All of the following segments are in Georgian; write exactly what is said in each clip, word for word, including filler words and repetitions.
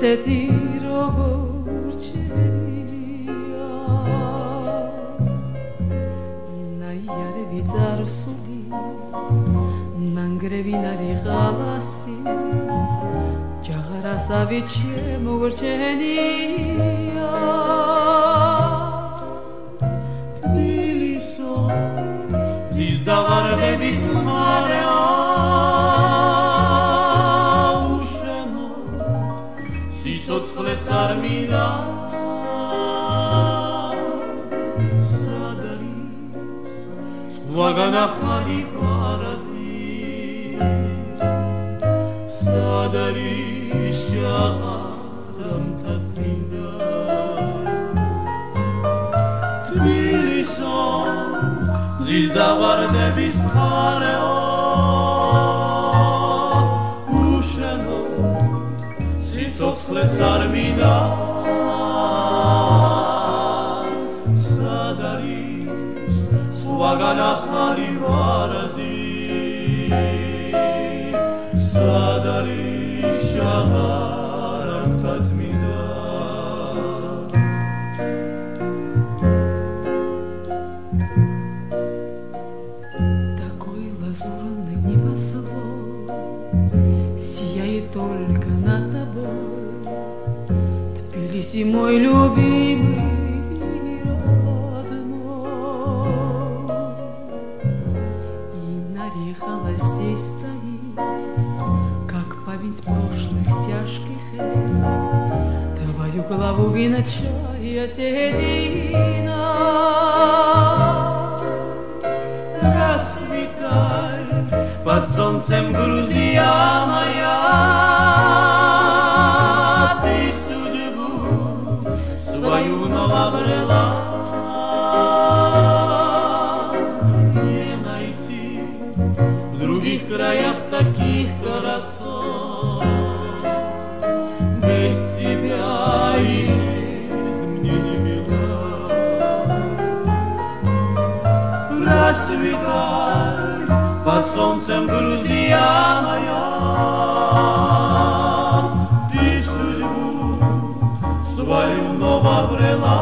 ისეთი როგორ ჭრია ნაიარევი წარსული ნანგრევი ნარი ღალასი ჯაღარასავი შემოგრჩენია თბილისო ზის დავარდების მარეო სიცოცხლეც არ მინდა სად არის სხვაგან ახალი პარაზიტ სად არის ჭაღარამთა წმინდა თბილისო ზის დავარდების მხარეო სიცოცხლეც არ მინდა სად არის სხვაგან ახალი პარაზიტ სად არის ჭაღარამთა წმინდა такой лазурный небосвод сияет только над тобой Тбилиси, мой любимый родной И нарехалась здесь стоит как память прошлых тяжких лет Твою голову венчая седина Расцветай под солнцем, Грузия моя Ты судьбу свою новобрела Не найти в других краях таких красот Без тебя и жизнь мне не мила Расцветай под солнцем, Грузия моя Ты судьбу свою новобрела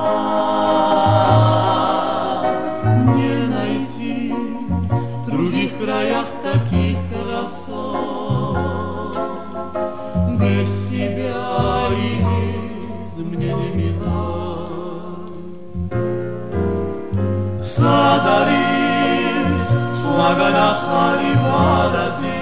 Не найти в других краях таких красот Без тебя и жизнь мне не мила Сад არის სხვაგან ახალი პარაზიტ